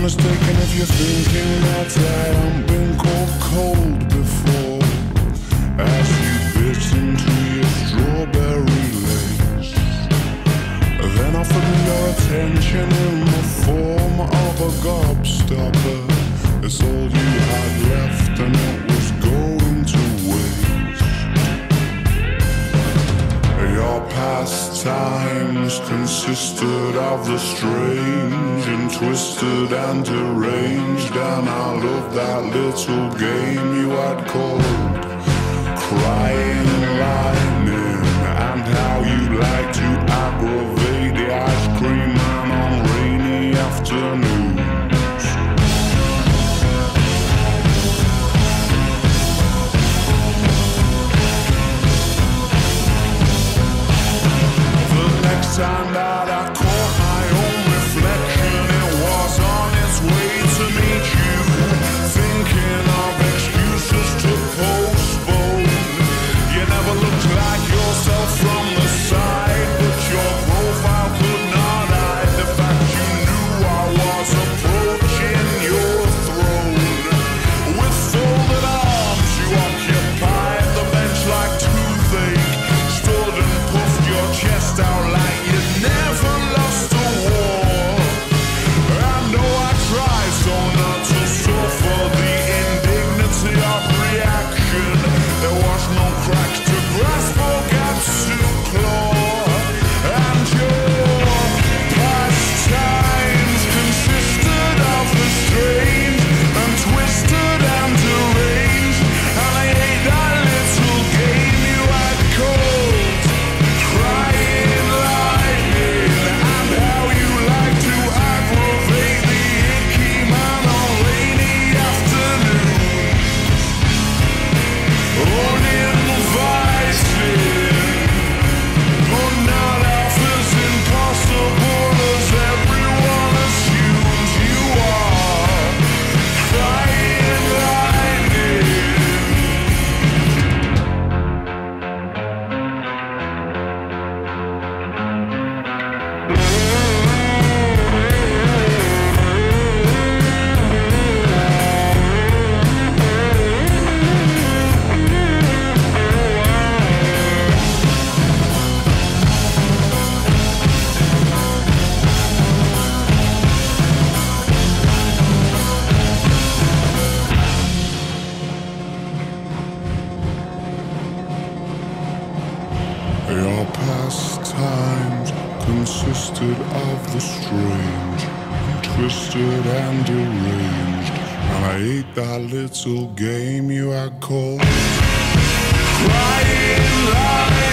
mistaken if you're thinking that I haven't been called cold before. As you bit into your strawberry lace, then offered me your attention in the form of a gobstopper. It's all you had left and it was going to waste. Your pastimes consisted of the strange and twisted and deranged, and I loved that little game you had called Crying Lightning, and how you like to aggravate the ice cream man on rainy afternoons. The next time that I caught my own reflection, it was on its way to meet you, thinking of excuses to postpone. You never looked like yourself from the side, but your profile could not hide the fact you knew I was approaching your throne. With folded arms you occupied the bench like toothache, stood and puffed your chest out like you'd never lost a war. I know I tried so not to suffer the indignity of reaction. There was no cracks to grasp or gaps to claw, and your pastimes consisted of the strange and twisted and deranged, and I hate that little game you had called Crying Lightning, and how you like to aggravate the icky man on rainy afternoons. Uninvited, but not half as impossible as everyone assumes you are. Crying Lightning. Your pastimes consisted of the strange and twisted and deranged, and I ate that little game you had called Crying Lightning.